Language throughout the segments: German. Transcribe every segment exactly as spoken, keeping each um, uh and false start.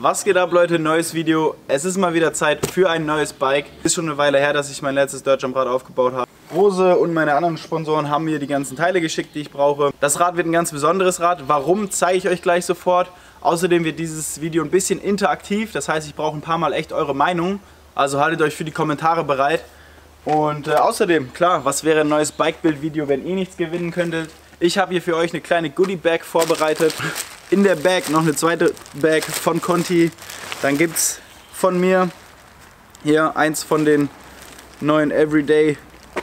Was geht ab, Leute? Neues Video. Es ist mal wieder Zeit für ein neues Bike. Ist schon eine Weile her, dass ich mein letztes Dirtjump-Rad aufgebaut habe. Rose und meine anderen Sponsoren haben mir die ganzen Teile geschickt, die ich brauche. Das Rad wird ein ganz besonderes Rad. Warum, zeige ich euch gleich sofort. Außerdem wird dieses Video ein bisschen interaktiv. Das heißt, ich brauche ein paar Mal echt eure Meinung. Also haltet euch für die Kommentare bereit. Und äh, außerdem, klar, was wäre ein neues Bike-Build-Video, wenn ihr nichts gewinnen könntet? Ich habe hier für euch eine kleine Goodie-Bag vorbereitet. In der Bag noch eine zweite Bag von Conti. Dann gibt es von mir hier eins von den neuen Everyday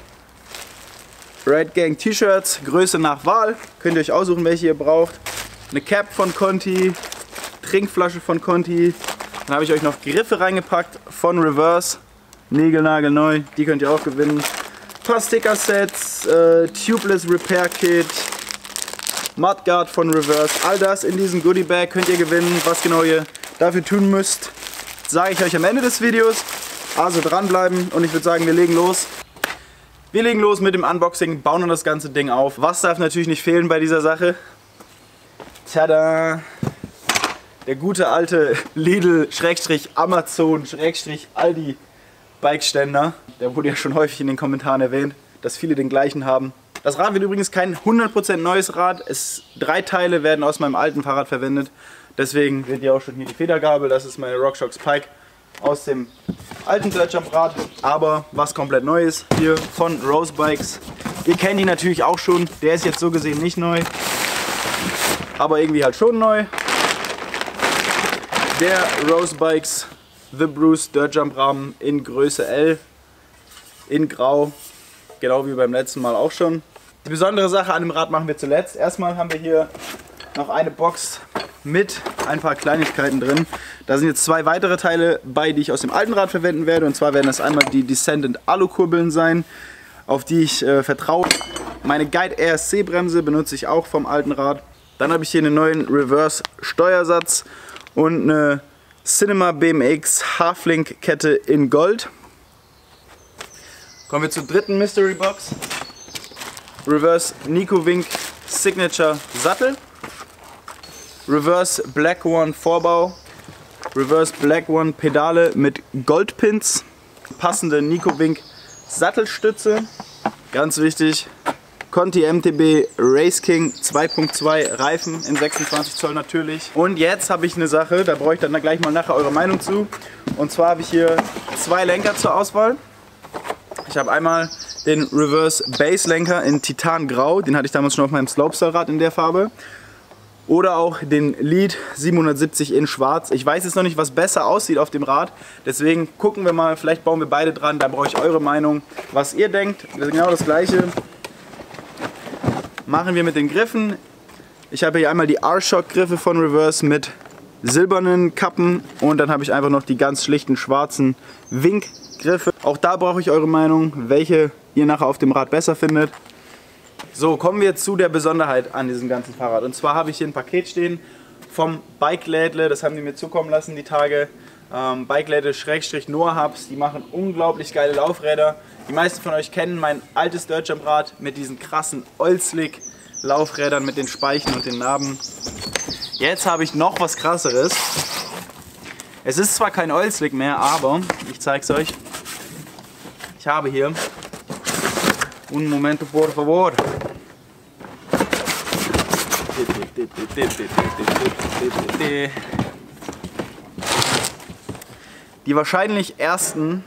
Ride Gang T-Shirts. Größe nach Wahl. Könnt ihr euch aussuchen, welche ihr braucht. Eine Cap von Conti. Trinkflasche von Conti. Dann habe ich euch noch Griffe reingepackt von Reverse. Nägelnagelneu. Die könnt ihr auch gewinnen. Ein paar Sticker-Sets. Äh, Tubeless Repair Kit. Mudguard von Reverse, all das in diesem Goodie Bag könnt ihr gewinnen. Was genau ihr dafür tun müsst, sage ich euch am Ende des Videos. Also dranbleiben und ich würde sagen, wir legen los. Wir legen los mit dem Unboxing, bauen dann das ganze Ding auf. Was darf natürlich nicht fehlen bei dieser Sache? Tada! Der gute alte Lidl-Amazon-Aldi Bikeständer. Der wurde ja schon häufig in den Kommentaren erwähnt, dass viele den gleichen haben. Das Rad wird übrigens kein hundert Prozent neues Rad. Es, drei Teile werden aus meinem alten Fahrrad verwendet. Deswegen wird hier auch schon hier die Federgabel. Das ist meine RockShox Pike aus dem alten Dirtjump-Rad. Aber was komplett neu ist, hier von Rose Bikes. Ihr kennt ihn natürlich auch schon. Der ist jetzt so gesehen nicht neu. Aber irgendwie halt schon neu. Der Rose Bikes The Bruce Dirtjump Rahmen in Größe L. In Grau. Genau wie beim letzten Mal auch schon. Die besondere Sache an dem Rad machen wir zuletzt. Erstmal haben wir hier noch eine Box mit ein paar Kleinigkeiten drin. Da sind jetzt zwei weitere Teile bei, die ich aus dem alten Rad verwenden werde. Und zwar werden das einmal die Descendant Alukurbeln sein, auf die ich äh, vertraue. Meine Guide R S C Bremse benutze ich auch vom alten Rad. Dann habe ich hier einen neuen Reverse Steuersatz und eine Cinema B M X Halflink Kette in Gold. Kommen wir zur dritten Mystery Box. Reverse Nico Wink Signature Sattel. Reverse Black One Vorbau. Reverse Black One Pedale mit Goldpins. Passende Nico Wink Sattelstütze. Ganz wichtig. Conti M T B Race King zwei Punkt zwei Reifen in sechsundzwanzig Zoll natürlich. Und jetzt habe ich eine Sache, da brauche ich dann gleich mal nachher eure Meinung zu. Und zwar habe ich hier zwei Lenker zur Auswahl. Ich habe einmal den Reverse Base Lenker in Titan Grau, den hatte ich damals schon auf meinem Slopestyle-Rad in der Farbe. Oder auch den Lead siebenhundertsiebzig in Schwarz. Ich weiß jetzt noch nicht, was besser aussieht auf dem Rad, deswegen gucken wir mal, vielleicht bauen wir beide dran, da brauche ich eure Meinung, was ihr denkt. Das ist genau das gleiche. Machen wir mit den Griffen. Ich habe hier einmal die R-Shock Griffe von Reverse mit silbernen Kappen und dann habe ich einfach noch die ganz schlichten schwarzen Wink Griffe. Auch da brauche ich eure Meinung, welche ihr nachher auf dem Rad besser findet. So, kommen wir zu der Besonderheit an diesem ganzen Fahrrad. Und zwar habe ich hier ein Paket stehen vom Bike-Lädle, das haben die mir zukommen lassen die Tage. Ähm, Bike-Lädle-Noah Hubs, die machen unglaublich geile Laufräder. Die meisten von euch kennen mein altes Dirtjump-Rad mit diesen krassen Oil-Slick Laufrädern mit den Speichen und den Narben. Jetzt habe ich noch was krasseres. Es ist zwar kein Oil-Slick mehr, aber ich zeige es euch. Ich habe hier un momento por favor. Die wahrscheinlich ersten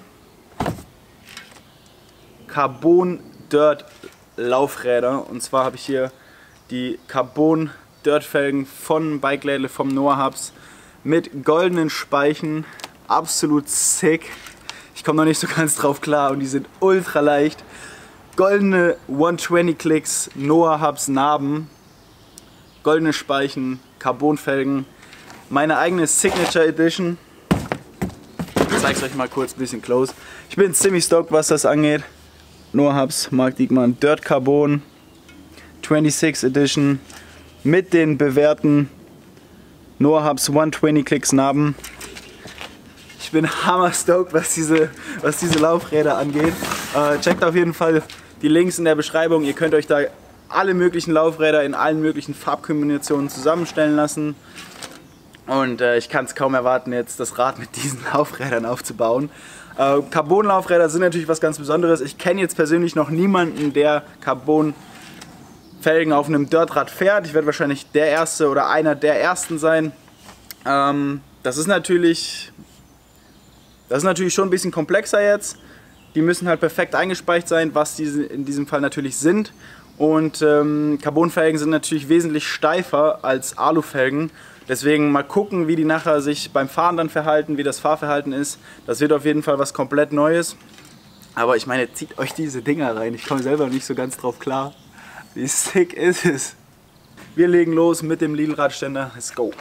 Carbon Dirt Laufräder. Und zwar habe ich hier die Carbon Dirt Felgen von Bike-Lädle vom Noah Hubs mit goldenen Speichen. Absolut sick. Ich komme noch nicht so ganz drauf klar und die sind ultra leicht. Goldene hundertzwanzig Klicks, Noah Hubs Narben, goldene Speichen, Carbonfelgen, meine eigene Signature Edition. Ich zeige es euch mal kurz ein bisschen close. Ich bin ziemlich stoked, was das angeht. Noah Hubs, Mark Diekmann, Dirt Carbon, sechsundzwanzig Edition mit den bewährten Noah Hubs hundertzwanzig Klicks Narben. Ich bin hammer stoked, was diese, was diese Laufräder angeht. Äh, checkt auf jeden Fall die Links in der Beschreibung. Ihr könnt euch da alle möglichen Laufräder in allen möglichen Farbkombinationen zusammenstellen lassen. Und äh, ich kann es kaum erwarten, jetzt das Rad mit diesen Laufrädern aufzubauen. Äh, Carbon-Laufräder sind natürlich was ganz Besonderes. Ich kenne jetzt persönlich noch niemanden, der Carbon-Felgen auf einem Dirtrad fährt. Ich werde wahrscheinlich der Erste oder einer der Ersten sein. Ähm, das ist natürlich, das ist natürlich schon ein bisschen komplexer jetzt. Die müssen halt perfekt eingespeicht sein, was diese in diesem Fall natürlich sind. Und ähm, Carbonfelgen sind natürlich wesentlich steifer als Alufelgen. Deswegen mal gucken, wie die nachher sich beim Fahren dann verhalten, wie das Fahrverhalten ist. Das wird auf jeden Fall was komplett Neues. Aber ich meine, zieht euch diese Dinger rein. Ich komme selber nicht so ganz drauf klar. Wie sick ist es? Wir legen los mit dem Lidl-Radständer. Let's go!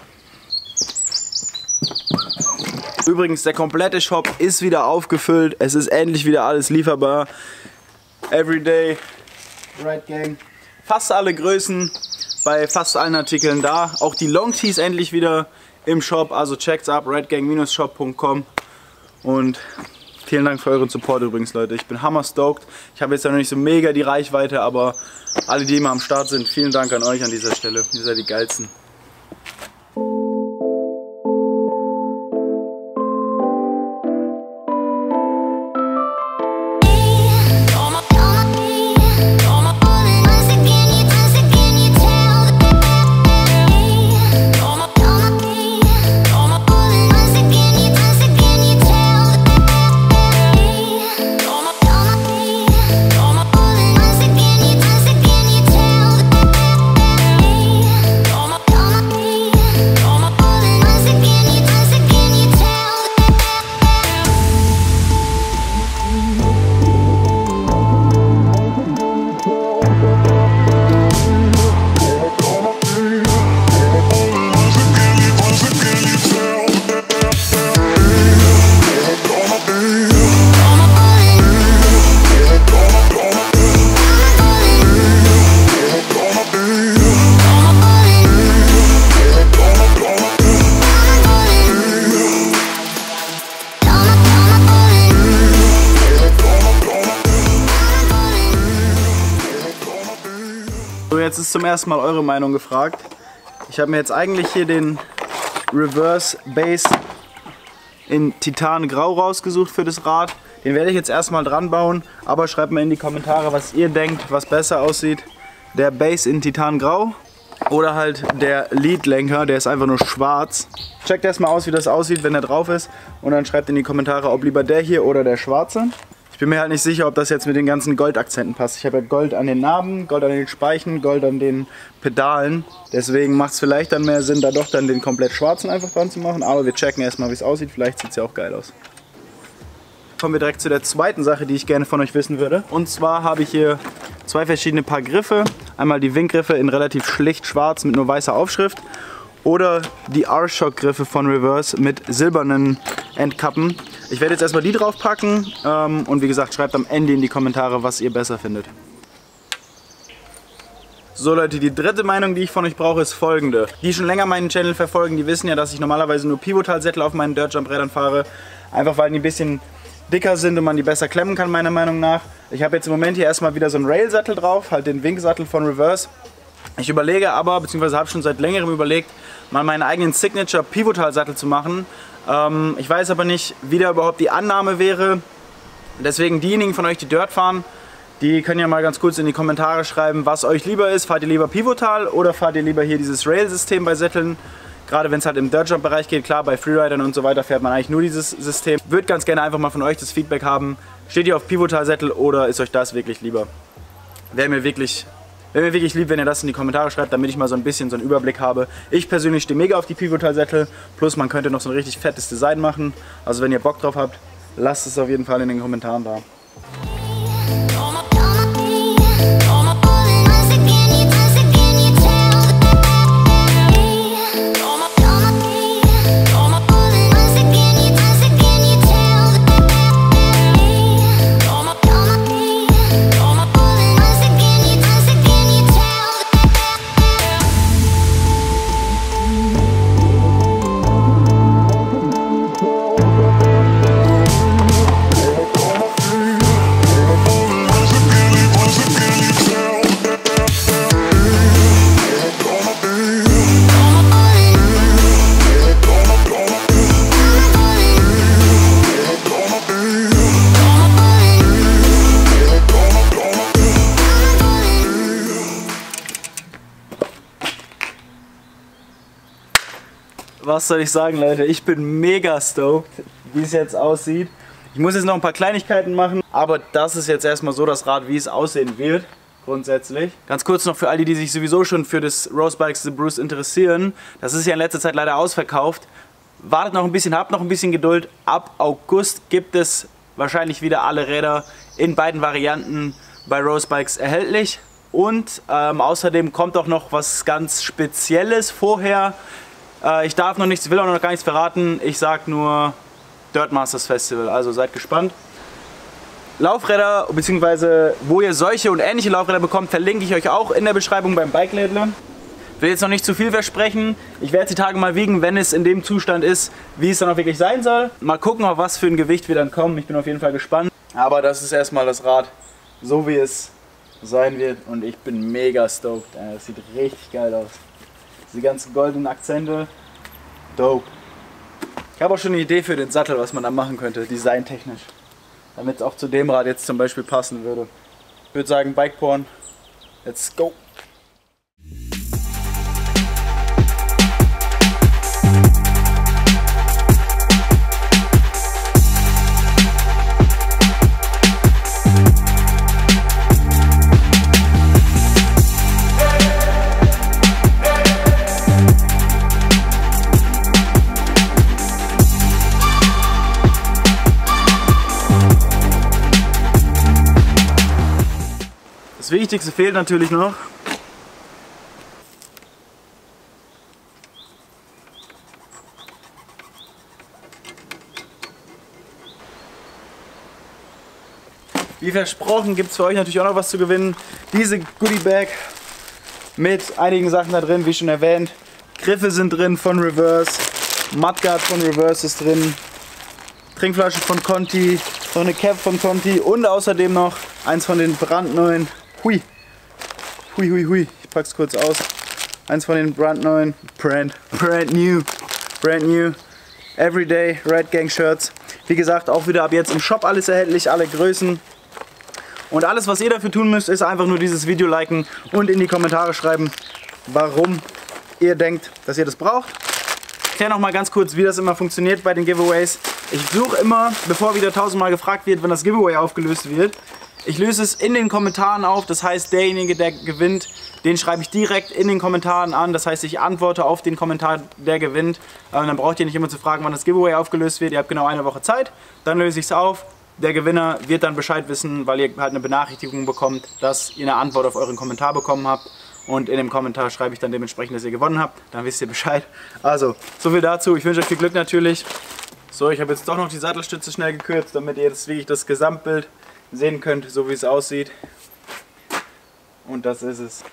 Übrigens, der komplette Shop ist wieder aufgefüllt. Es ist endlich wieder alles lieferbar. Everyday Ride Gang. Fast alle Größen. Bei fast allen Artikeln da. Auch die Long Tees endlich wieder im Shop. Also checkt's ab, ridegang shop punkt com. Und vielen Dank für euren Support übrigens, Leute. Ich bin hammer stoked. Ich habe jetzt ja noch nicht so mega die Reichweite, aber alle, die immer am Start sind, vielen Dank an euch an dieser Stelle. Ihr seid die geilsten. So, jetzt ist zum ersten Mal eure Meinung gefragt. Ich habe mir jetzt eigentlich hier den Reverse Base in Titan Grau rausgesucht für das Rad. Den werde ich jetzt erstmal dran bauen, aber schreibt mal in die Kommentare, was ihr denkt, was besser aussieht. Der Base in Titan Grau oder halt der Lead-Lenker, der ist einfach nur schwarz. Checkt erstmal aus, wie das aussieht, wenn er drauf ist, und dann schreibt in die Kommentare, ob lieber der hier oder der schwarze. Ich bin mir halt nicht sicher, ob das jetzt mit den ganzen Goldakzenten passt. Ich habe ja Gold an den Narben, Gold an den Speichen, Gold an den Pedalen. Deswegen macht es vielleicht dann mehr Sinn, da doch dann den komplett schwarzen einfach dran zu machen. Aber wir checken erstmal, wie es aussieht. Vielleicht sieht es ja auch geil aus. Kommen wir direkt zu der zweiten Sache, die ich gerne von euch wissen würde. Und zwar habe ich hier zwei verschiedene Paar Griffe. Einmal die Wink-Griffe in relativ schlicht schwarz mit nur weißer Aufschrift. Oder die R-Shock-Griffe von Reverse mit silbernen Endkappen. Ich werde jetzt erstmal die drauf packen ähm, und wie gesagt, schreibt am Ende in die Kommentare, was ihr besser findet. So Leute, die dritte Meinung, die ich von euch brauche, ist folgende. Die schon länger meinen Channel verfolgen, die wissen ja, dass ich normalerweise nur Pivotal-Sättel auf meinen Dirtjump-Rädern fahre. Einfach weil die ein bisschen dicker sind und man die besser klemmen kann, meiner Meinung nach. Ich habe jetzt im Moment hier erstmal wieder so einen Rail-Sattel drauf, halt den Wink-Sattel von Reverse. Ich überlege aber, beziehungsweise habe schon seit längerem überlegt, mal meinen eigenen Signature Pivotal-Sattel zu machen. Ähm, ich weiß aber nicht, wie da überhaupt die Annahme wäre. Deswegen diejenigen von euch, die Dirt fahren, die können ja mal ganz kurz in die Kommentare schreiben, was euch lieber ist. Fahrt ihr lieber Pivotal oder fahrt ihr lieber hier dieses Rail-System bei Sätteln? Gerade wenn es halt im Dirtjump-Bereich geht, klar, bei Freeridern und so weiter fährt man eigentlich nur dieses System. Ich würde ganz gerne einfach mal von euch das Feedback haben. Steht ihr auf Pivotal-Sättel oder ist euch das wirklich lieber? Wäre mir wirklich... Wäre mir wirklich lieb, wenn ihr das in die Kommentare schreibt, damit ich mal so ein bisschen so einen Überblick habe. Ich persönlich stehe mega auf die Pivotal-Sättel, plus man könnte noch so ein richtig fettes Design machen. Also wenn ihr Bock drauf habt, lasst es auf jeden Fall in den Kommentaren da. was soll ich sagen, Leute? Ich bin mega stoked, wie es jetzt aussieht. Ich muss jetzt noch ein paar Kleinigkeiten machen, aber das ist jetzt erstmal so das Rad, wie es aussehen wird. Grundsätzlich. Ganz kurz noch für alle, die sich sowieso schon für das Rose Bikes The Bruce interessieren. Das ist ja in letzter Zeit leider ausverkauft. Wartet noch ein bisschen, habt noch ein bisschen Geduld. Ab August gibt es wahrscheinlich wieder alle Räder in beiden Varianten bei Rose Bikes erhältlich. Und ähm, außerdem kommt auch noch was ganz Spezielles vorher. Äh, ich darf noch nichts, will auch noch gar nichts verraten. Ich sag nur Dirt Masters Festival, also seid gespannt. Laufräder, beziehungsweise wo ihr solche und ähnliche Laufräder bekommt, verlinke ich euch auch in der Beschreibung beim Bikelädler. Ich will jetzt noch nicht zu viel versprechen. Ich werde die Tage mal wiegen, wenn es in dem Zustand ist, wie es dann auch wirklich sein soll. Mal gucken, auf was für ein Gewicht wir dann kommen. Ich bin auf jeden Fall gespannt. Aber das ist erstmal das Rad, so wie es sein wird. Und ich bin mega stoked. Das sieht richtig geil aus. Diese ganzen goldenen Akzente. Dope. Ich habe auch schon eine Idee für den Sattel, was man da machen könnte, designtechnisch. Damit es auch zu dem Rad jetzt zum Beispiel passen würde. Ich würde sagen, Bike Porn, let's go! Das Wichtigste fehlt natürlich noch. Wie versprochen gibt es für euch natürlich auch noch was zu gewinnen. Diese Goodie Bag mit einigen Sachen da drin, wie schon erwähnt. Griffe sind drin von Reverse, Mudguard von Reverse ist drin, Trinkflasche von Conti, noch eine Cap von Conti und außerdem noch eins von den brandneuen. Hui, hui, hui, hui, ich pack's kurz aus. Eins von den brandneuen, brand, brand new, brand new, Everyday Red Gang Shirts. Wie gesagt, auch wieder ab jetzt im Shop alles erhältlich, alle Größen. Und alles, was ihr dafür tun müsst, ist einfach nur dieses Video liken und in die Kommentare schreiben, warum ihr denkt, dass ihr das braucht. Ich erkläre noch mal ganz kurz, wie das immer funktioniert bei den Giveaways. Ich suche immer, bevor wieder tausendmal gefragt wird, wenn das Giveaway aufgelöst wird, ich löse es in den Kommentaren auf, das heißt, derjenige, der gewinnt, den schreibe ich direkt in den Kommentaren an. Das heißt, ich antworte auf den Kommentar, der gewinnt. Und dann braucht ihr nicht immer zu fragen, wann das Giveaway aufgelöst wird. Ihr habt genau eine Woche Zeit, dann löse ich es auf. Der Gewinner wird dann Bescheid wissen, weil ihr halt eine Benachrichtigung bekommt, dass ihr eine Antwort auf euren Kommentar bekommen habt. Und in dem Kommentar schreibe ich dann dementsprechend, dass ihr gewonnen habt. Dann wisst ihr Bescheid. Also, so viel dazu. Ich wünsche euch viel Glück natürlich. So, ich habe jetzt doch noch die Sattelstütze schnell gekürzt, damit ihr jetzt wirklich das Gesamtbild sehen könnt, so wie es aussieht. Und das ist es.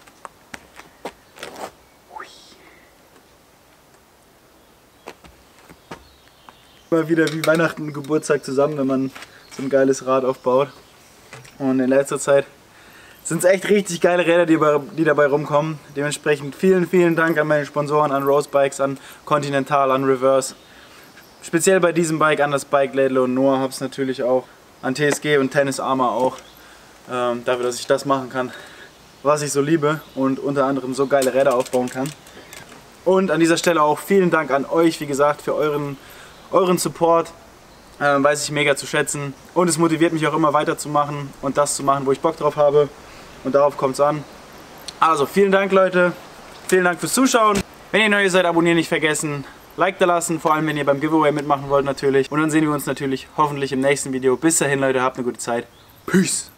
Immer wieder wie Weihnachten und Geburtstag zusammen, wenn man so ein geiles Rad aufbaut. Und in letzter Zeit sind es echt richtig geile Räder, die, die dabei rumkommen. Dementsprechend vielen, vielen Dank an meine Sponsoren, an Rose Bikes, an Continental, an Reverse. Speziell bei diesem Bike an das Bikelädler und Noah Hubs natürlich auch. An T S G und Tennis Armor auch. Ähm, dafür, dass ich das machen kann, was ich so liebe und unter anderem so geile Räder aufbauen kann. Und an dieser Stelle auch vielen Dank an euch, wie gesagt, für euren, euren Support. Ähm, weiß ich mega zu schätzen. Und es motiviert mich auch immer weiterzumachen und das zu machen, wo ich Bock drauf habe. Und darauf kommt es an. Also vielen Dank, Leute. Vielen Dank fürs Zuschauen. Wenn ihr neu seid, abonnieren nicht vergessen. Like da lassen, vor allem wenn ihr beim Giveaway mitmachen wollt natürlich. Und dann sehen wir uns natürlich hoffentlich im nächsten Video. Bis dahin, Leute, habt eine gute Zeit. Peace!